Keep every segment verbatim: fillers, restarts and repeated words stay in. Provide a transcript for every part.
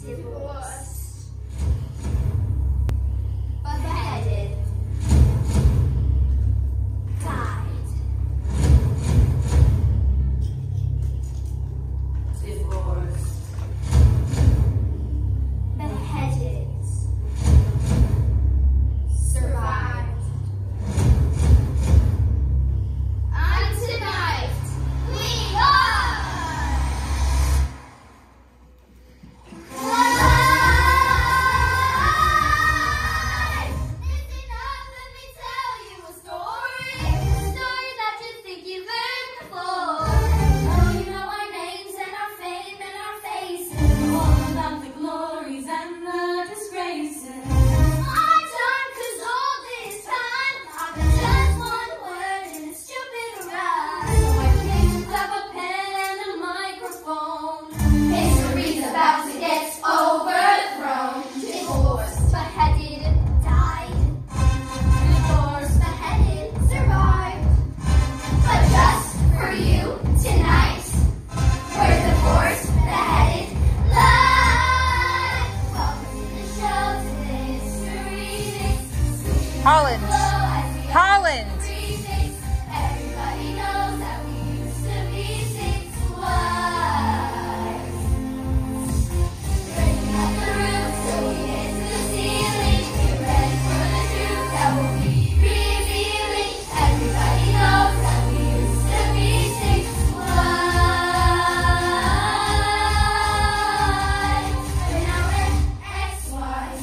divorced, beheaded, died, divorced, beheaded, survived. And tonight, we are live! Listen up, let me tell you a story. A story that you think you've heard before. Oh, you know our names and our fame and our faces. All about the glories and the disgraces. Our time, 'cause all this time I've been just one word in a stupid rhyme. So I picked up a pen and a microphone. History's about to get overthrown. Divorced, beheaded, died. Divorced, beheaded, survived. But just for you tonight, we're divorced, beheaded, live. Welcome to the show today. History makes Holland. Holland. Everybody knows that we used to be six wives. Breaking up the roof so we get to the ceiling. Get ready for the truth that we'll be revealing. Everybody knows that we used to be six wives. But now we're ex-wives.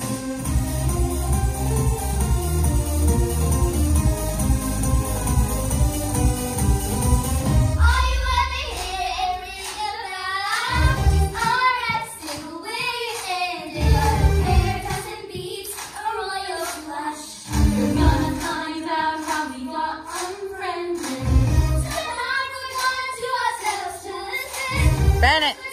Are you ever hearing about our ex-stick where you ended? But a pair doesn't beat a royal flush. You're gonna find out how we got unfriended. Tonight we're gonna do ourselves justice. Bennett.